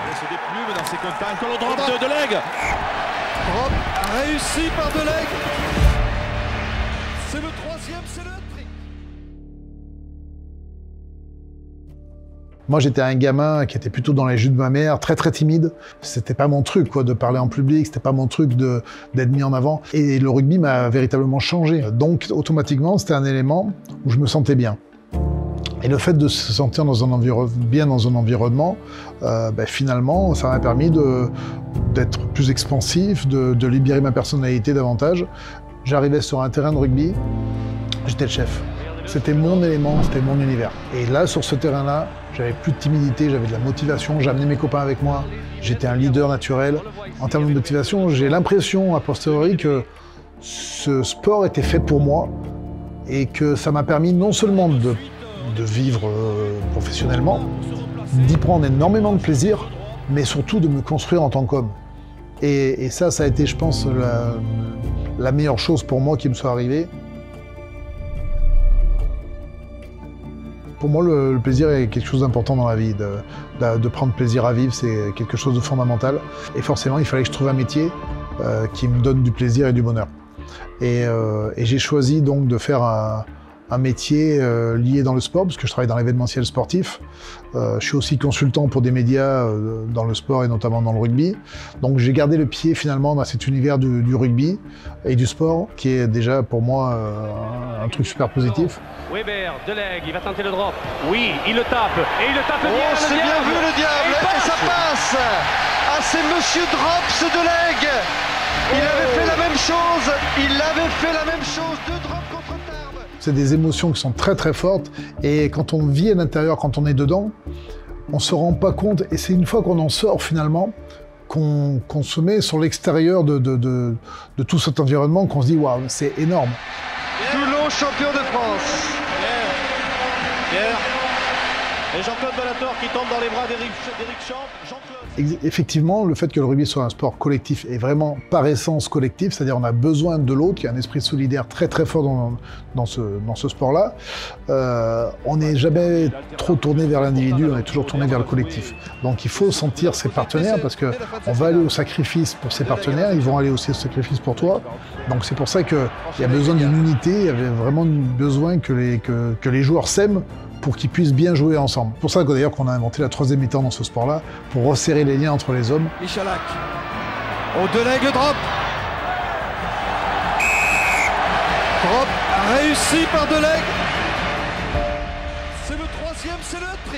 C'est des plumes dans ses contacts. Le drop de Delègue. Drop réussi par Delègue. C'est le troisième, c'est le hat-trick. Moi, j'étais un gamin qui était plutôt dans les jus de ma mère, très timide. C'était pas mon truc, quoi, de parler en public. C'était pas mon truc d'être mis en avant. Et le rugby m'a véritablement changé. Donc, automatiquement, c'était un élément où je me sentais bien. Et le fait de se sentir bien dans un environnement, finalement, ça m'a permis d'être plus expansif, de libérer ma personnalité davantage. J'arrivais sur un terrain de rugby, j'étais le chef. C'était mon élément, c'était mon univers. Et là, sur ce terrain-là, j'avais plus de timidité, j'avais de la motivation, j'amenais mes copains avec moi, j'étais un leader naturel. En termes de motivation, j'ai l'impression, a posteriori, que ce sport était fait pour moi et que ça m'a permis non seulement de vivre professionnellement, d'y prendre énormément de plaisir, mais surtout de me construire en tant qu'homme. Et ça a été, je pense, la meilleure chose pour moi qui me soit arrivée. Pour moi, le plaisir est quelque chose d'important dans la vie. De prendre plaisir à vivre, c'est quelque chose de fondamental. Et forcément, il fallait que je trouve un métier qui me donne du plaisir et du bonheur. Et j'ai choisi donc de faire un métier lié dans le sport, parce que je travaille dans l'événementiel sportif. Je suis aussi consultant pour des médias dans le sport et notamment dans le rugby. Donc j'ai gardé le pied finalement dans cet univers du rugby et du sport, qui est déjà pour moi un truc super positif. Weber, Delègue, il va tenter le drop. Oui, il le tape, et il le tape bien. Oh, c'est bien vu le diable, et ça passe. Ah, c'est Monsieur Drops Delègue. Il avait fait la même chose, deux drops contre Tarbes. C'est des émotions qui sont très fortes, et quand on vit à l'intérieur, quand on est dedans, on se rend pas compte, et c'est une fois qu'on en sort finalement, qu'on se met sur l'extérieur de tout cet environnement, qu'on se dit waouh, c'est énorme. Toulon champion de France. Pierre. Et Jean-Claude Ballator qui tombe dans les bras d'Éric Champ. Jean-Claude. Effectivement, le fait que le rugby soit un sport collectif est vraiment par essence collectif, c'est-à-dire on a besoin de l'autre, il y a un esprit solidaire très fort dans ce sport-là. On n'est jamais trop tourné vers l'individu, on est toujours tourné vers le collectif. Donc il faut sentir ses partenaires, parce qu'on va aller au sacrifice pour ses partenaires, ils vont aller aussi au sacrifice pour toi. Donc c'est pour ça qu'il y a besoin d'une unité, il y avait vraiment besoin que les joueurs s'aiment, pour qu'ils puissent bien jouer ensemble. C'est pour ça d'ailleurs qu'on a inventé la troisième mi-temps dans ce sport-là, pour resserrer les liens entre les hommes. Michalak. Au Delègue le drop. Drop réussi par Delègue. C'est le troisième, c'est le hat-trick.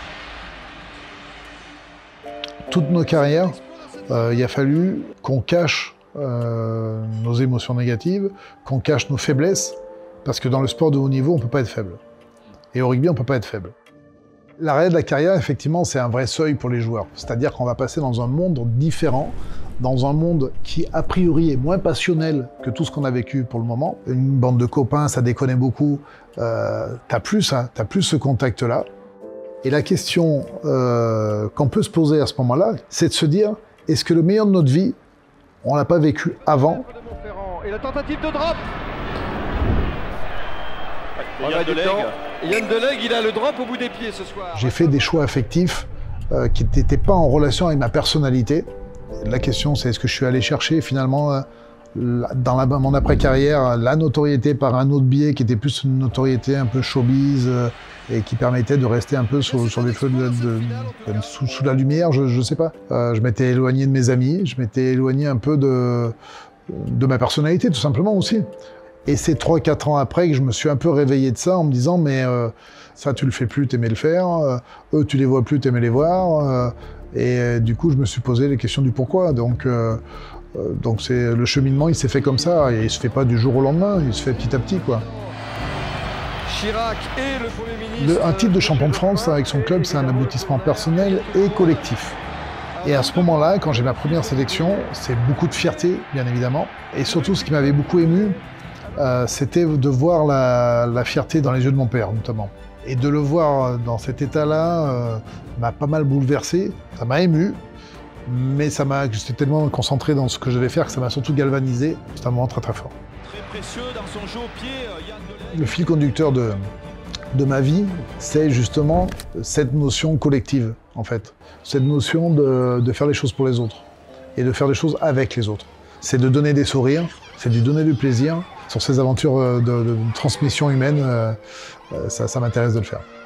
Toutes nos carrières, il a fallu qu'on cache nos émotions négatives, qu'on cache nos faiblesses, parce que dans le sport de haut niveau, on ne peut pas être faible. Et au rugby, on ne peut pas être faible. L'arrêt de la carrière, effectivement, c'est un vrai seuil pour les joueurs. C'est-à-dire qu'on va passer dans un monde différent, dans un monde qui, a priori, est moins passionnel que tout ce qu'on a vécu pour le moment. Une bande de copains, ça déconne beaucoup. T'as plus ce contact-là. Et la question qu'on peut se poser à ce moment-là, c'est de se dire, est-ce que le meilleur de notre vie, on l'a pas vécu avant? Et la tentative de drop. Yann Delègue. Yann Delègue, il a le drop au bout des pieds ce soir. J'ai fait des choix affectifs qui n'étaient pas en relation avec ma personnalité. La question, c'est est-ce que je suis allé chercher finalement, dans mon après-carrière, la notoriété par un autre biais qui était plus une notoriété un peu showbiz et qui permettait de rester un peu sur les feux sous la lumière, je sais pas. Je m'étais éloigné de mes amis, je m'étais éloigné un peu de ma personnalité, tout simplement aussi. Et c'est 3-4 ans après que je me suis un peu réveillé de ça en me disant mais ça tu le fais plus, t'aimais le faire, eux tu les vois plus, t'aimais les voir, et du coup je me suis posé les questions du pourquoi. Donc c'est le cheminement, il s'est fait comme ça, et il se fait pas du jour au lendemain, il se fait petit à petit quoi. Chirac et le Premier ministre. Un titre de champion de France avec son club, c'est un aboutissement personnel et collectif. Et à ce moment-là, quand j'ai ma première sélection, c'est beaucoup de fierté, bien évidemment, et surtout ce qui m'avait beaucoup ému, c'était de voir la fierté dans les yeux de mon père, notamment. Et de le voir dans cet état-là m'a pas mal bouleversé, ça m'a ému, mais j'étais tellement concentré dans ce que je devais faire que ça m'a surtout galvanisé. C'est un moment très fort. Très précieux dans son jeu au pied, Yann Delègue. Le fil conducteur de ma vie, c'est justement cette notion collective. en fait. Cette notion de faire les choses pour les autres et de faire les choses avec les autres. C'est de donner des sourires, c'est de donner du plaisir. Sur ces aventures de transmission humaine, ça m'intéresse de le faire.